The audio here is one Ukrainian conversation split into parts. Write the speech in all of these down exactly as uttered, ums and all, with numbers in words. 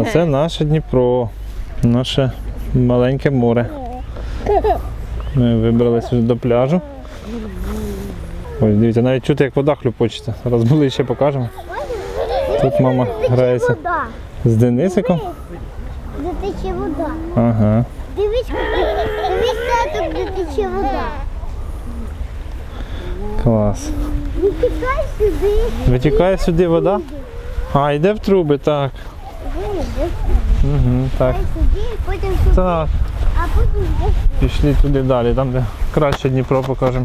Це наше Дніпро, наше маленьке море. Ми вибралися вже до пляжу. Ось, дивіться, навіть чути, як вода хлюпочеться. Зараз були ще покажемо. Тут мама грається з Денисиком. Де тече вода. Ага. Дивись, дивись, таток, де тече вода. Клас. Витікай сюди. Витікає сюди вода? А, йде в труби, так. Угу, так. Сюди, потім сюди, Так. а потім йде. Пішли туди далі, там де краще Дніпро покажемо.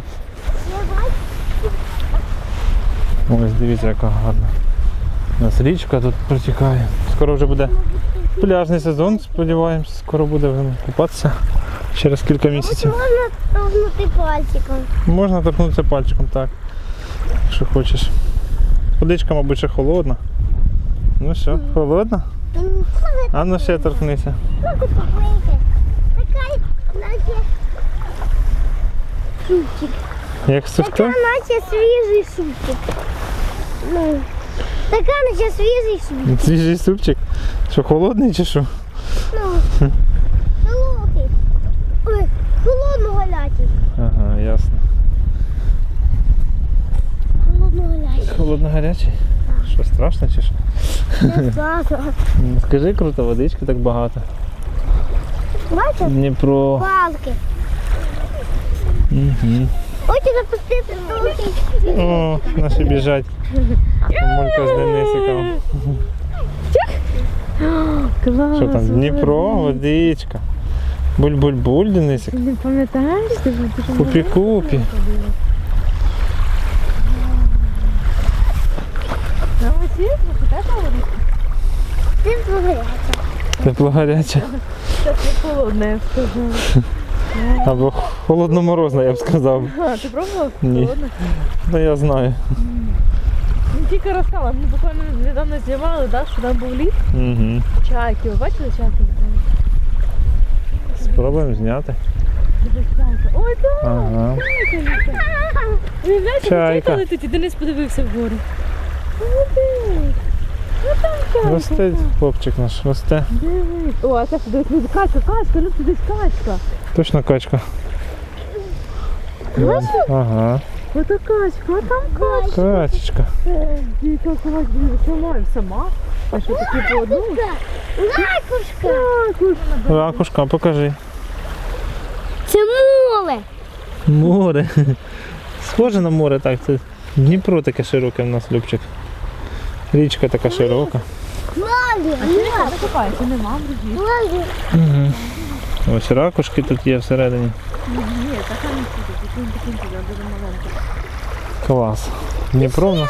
Ось дивіться, яка гарна. У нас річка тут протікає. Скоро вже буде пляжний сезон, сподіваємося, скоро буде купатися через кілька місяців. Можна торкнути пальчиком. Можна торкнутися пальчиком, так, якщо хочеш. Водичка, мабуть, ще холодна. Ну все, холодна? А ну ще торкнися. Така, наче супчик. Як хто? Така, наче свіжий супчик. Ну, така, наче свіжий супчик. Свіжий супчик? Що, холодний чи що? Ну, солодкий. Ой, холодно-гарячий. Ага, ясно. Холодно-гарячий. Холодно-гарячий? Що, страшно чи що? Не страшно. Скажи, круто, водички так багато. Бачиш? Дніпро. Палки. Угу. Хочу запустити трохи. О, наші біжать. Мамулька з Денисиком. Клас. Що там? Дніпро, водичка. Буль-буль-буль, Денисик. Не пам'ятаєш? Ти ж дуже Купі-купі. А ось є? Така водичка? Ти згоряча. Тепло гаряче. Це не холодне, я б сказала. Або холодно-морозно, я б сказав. А, ти пробував? Ні. Холодне? Ну я знаю. Не тільки розстала, мені буквально недавно знімали, да, що там був лід. Угу. Чайки, ви бачили чайки? Спробуємо зняти. Дивись, чайка. Ой, так! Ага. Чайка літає. Уявляєте, Чайка. чайка летить, і Денис подивився вгору. Молодець! Ну там чайка. Росте хлопчик наш, росте. Дивись. О, а це дивись, дивись, качка, качка, ну це десь качка. Точно качка. Бачиш? Ага. Ото качка, а там качка. Качечка. Дійка сама, сама, сама. А що таке по одному? Ракушка. Ракушка, покажи. Це море. Море. Схоже на море, так. Це Дніпро таке широке в нас, Любчик. Річка така широка. Море. А ти не купаєшся, нема, друзі. Море. Угу. Ось ракушки тут є всередині. Ні, така не буде, таким таким туди, дуже маленька. Клас. Дніпро в нас.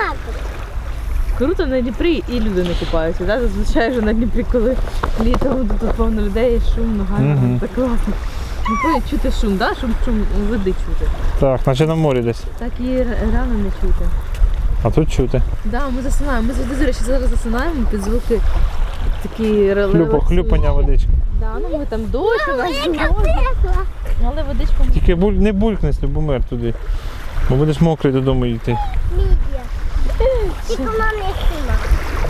Круто на Дніпрі і люди не купаються, да? Зазвичай вже на Дніпрі, коли літом тут повно людей, шумно, гарно, Мгм. так класно. Ну, чути шум, да? Шум, шум води чути. Так, наче на морі десь. Так і р- реально не чути. А тут чути. Да, ми засинаємо. Ми завжди, до речі, зараз засинаємо під звуки такі реле- Хлюпа, хлюпання водички. Да, ну ми там дощ, у нас Яка мороз, тепла. але водичка ми... Тільки буль, не булькнись, Любомир, туди. Бо будеш мокрий додому йти. Мідія. Тільки вона не сила.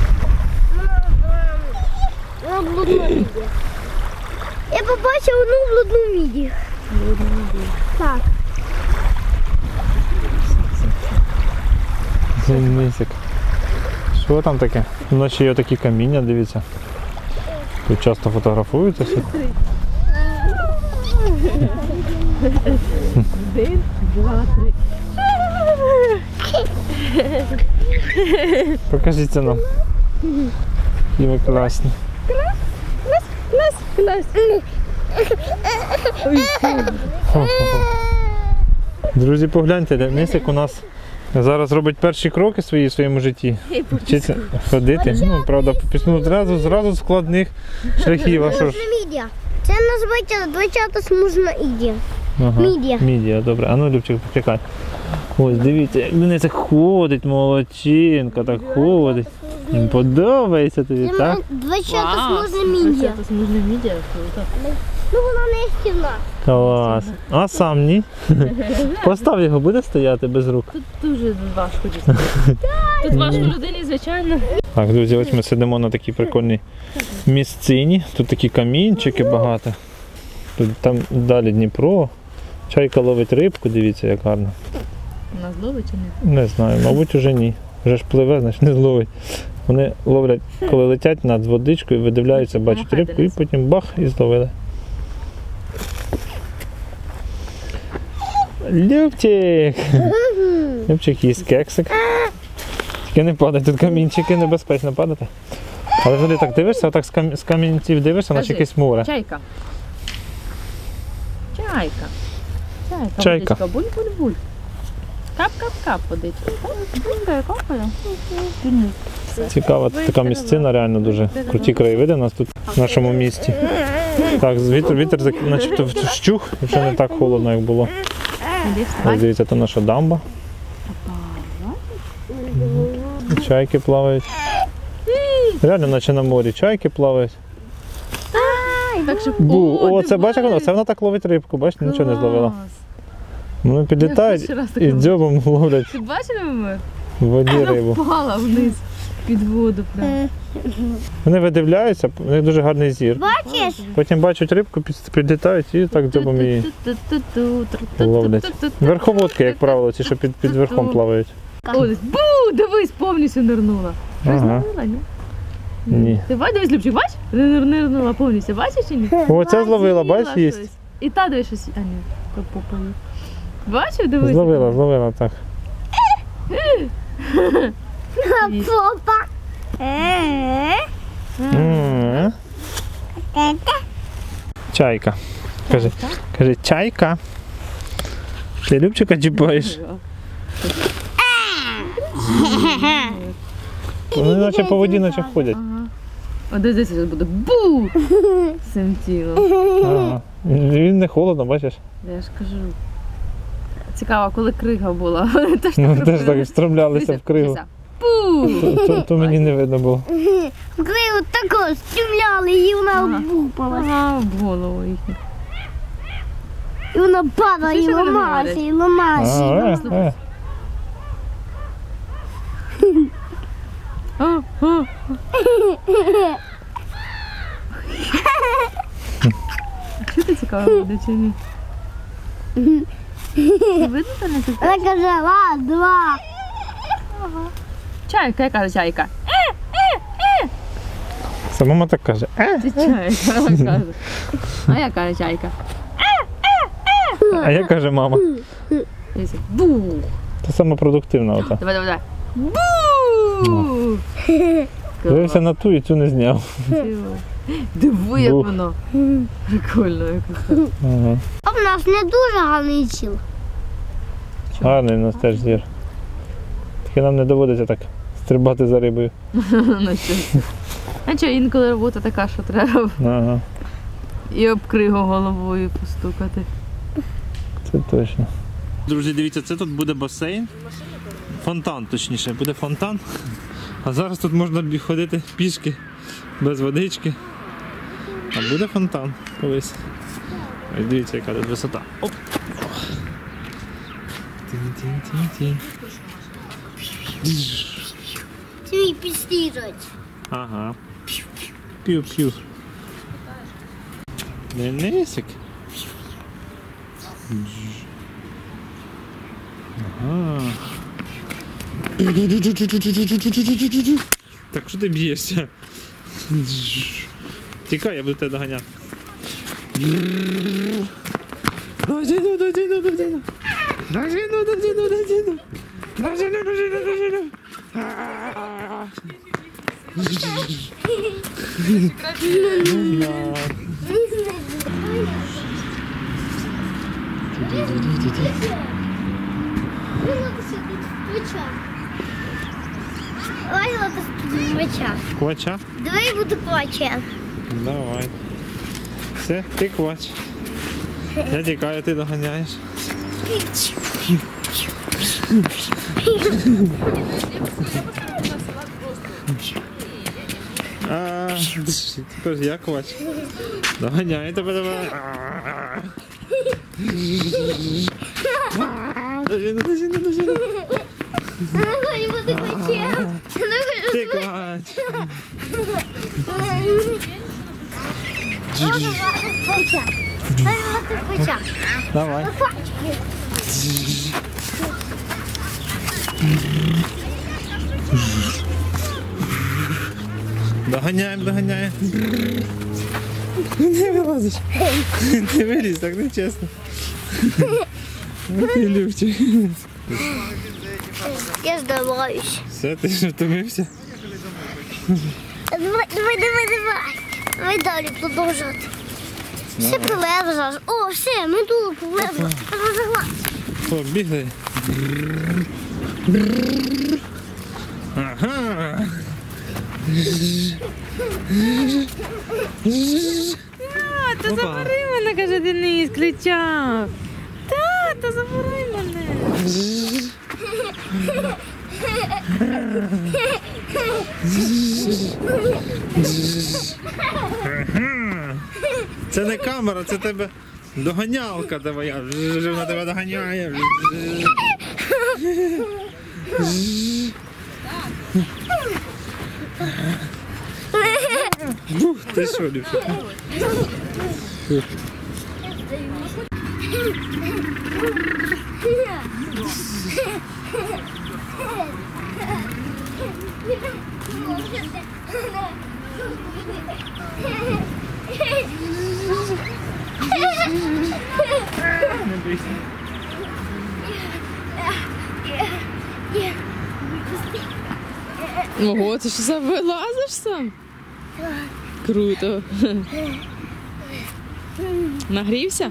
Вона блудна мідія. Я побачив одну блудну мідію. Так. Денисик. Що там таке? Вночі є такі каміння, дивіться. Тут часто фотографуються всі. Один, два, три. Покажіться нам. І ви класні. Клас, клас. Друзі, погляньте, Денисик у нас зараз робить перші кроки свої в своєму житті. Вчиться ходити. Ну, правда, ну, зразу, зразу з складних шляхів. А що ж? Блудна мідія. Це називається двадцята смужна ідія. Ага. Мідія. Мідія, добре. А ну, Любчик, почекай. Ось, дивіться, як Денисик ходить, молодчинка, так ходить. Їм подобається тобі, так? Двадцята смужна мідія. Це смужна мідія, круто. Ну вона не стівна. Клас. А сам ні? Постав його, буде стояти без рук. Тут дуже важко дістати. Тут важко людині, звичайно. Так, друзі, ось ми сидимо на такій прикольній місцині. Тут такі камінчики багато. Тут там далі Дніпро. Чайка ловить рибку, дивіться, як гарно. У нас ловить чи ні? Не знаю, мабуть, уже ні. Вже ж пливе, значить не зловить. Вони ловлять, коли летять над водичкою, видивляються, бачать рибку і потім бах і зловили. Любчик! Любчик їсть кексик. Тільки не падай, тут камінчики, небезпечно падати. Але взагалі так дивишся, отак з, кам... з камінців дивишся, наче Кажи. якесь море. Чайка. Чайка. Чайка. Чайка. Водичка. Буль-буль-буль. Кап-кап-кап водичка. Кап-кап-кап капає. Цікава тут така місцина, реально дуже круті краєвиди у нас тут в нашому місті. Так, вітер, вітер зак- начебто вщух, і вже не так холодно, як було. Ось дивіться, це наша дамба. Чайки плавають. Реально, наче на морі, чайки плавають. Так що... Бу, о, це дивись. бачиш, як воно, це вона так ловить рибку, бачиш, нічого не зловила. Клас. Вони підлітають Я перший раз і таке дзьобом ловлять Ти бачили ми? в воді рибу. Впала вниз під воду. Прям. Вони видивляються, у них дуже гарний зір. Бачиш? Потім бачать рибку, під- підлітають і так дзьобом її ловлять. Верховодки, як правило, ті, що під, під верхом плавають. О, десь, бу, дивись, повністю нирнула. Ага. Зловила, ні? Ні. Ти бачиш, дивись, Любчик, бач? Нир- Нирнула повністю, бачиш чи ні? О, це зловила, бач, Зловила їсть. щось. І та дивись щось, а ні, попою. Бачив, дивись? Зловила, зловила, так. Їсть. Попа. М. Чайка. Каже, каже, чайка. Ти Любчика чіпаєш? Вони наче по воді наче ходять. Ага. О, дивись, дивись, зараз буде бу! З цим тілом. Ага. Він не холодно, бачиш? Я ж кажу. Цікаво, коли крига була. Вони теж Ну так теж робили. так встромлялися Дивися, в кригу. дивися. Бу! То, то, то мені не видно було. Криву тако стріляли, і вона Ага. обупалась. Ага, в голову їхню. І вона падала, Ти і що вони ламалася, говорять? і ламалася. і А, ламалася. е, е. А, а. Що ти цікаво буде чи ні? Не видно там не тут? Вона каже, раз, два. Чайка, яка каже чайка? Це мама так каже. Е, Ти чайка, вона каже. А я каже чайка. а я каже мама. Дивися, бу! Це саме продуктивна ота. Давай, давай, давай. Бу! Дивився на ту і цю не зняв. Диви, як Бух. воно. Прикольно якось. Ага. А в нас не дуже гарний ціл. Гарний у нас теж зір. Тільки нам не доводиться так стрибати за рибою. Ну що? А що, інколи робота така, що треба Ага, і об кригу головою постукати. це точно. Друзі, дивіться, це тут буде басейн. Фонтан, точніше, буде фонтан. А зараз тут можна бі- ходити пішки, без водички. А буде фонтан колись. Ось дивіться, яка тут висота. Оп. Тінь-тінь-тінь-тінь. Твій підсліджують. Ага. Пів-пів. Денисик. Ага. Так що ти б'єшся? Тікай, я буду тебе доганяти. Дожину, дожину, дожину. Дожину, дожину, дожину. Дожину, дожину, дожину. Ой, лотос звича. Квача? Давай буду плаче. Давай. Все, ти квач. Я тікаю, ти доганяєш. А, тепер ж я квач. Доганяю тебе, давай. Дожину, дожину, дожину. Не хочу бути бичем. Не хочу Ти бути кладь. бичем. Давай. Доганяємо, доганяємо. Не вилазиш. Не виліз, так не чесно. Ну ти Любчик. Я здаваюсь. Все, ти ж втомився? Давай, давай, давай, давай. Давай далі продовжувати. Все полезла. О, все, медула полезла. О, бігай. Ага. Тато, забери мене, каже Денис, кричав. Тато, забери мене. Це не камера, це тебе доганялка твоя. Вона тебе доганяє. Ух, ти що, Любчик? Не бійся. Ого, ти що сам вилазиш сам? Круто. Нагрівся?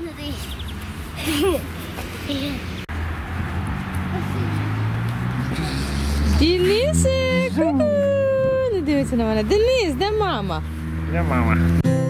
Денисик! Не дивиться на мене. Денис, де мама? Я мама.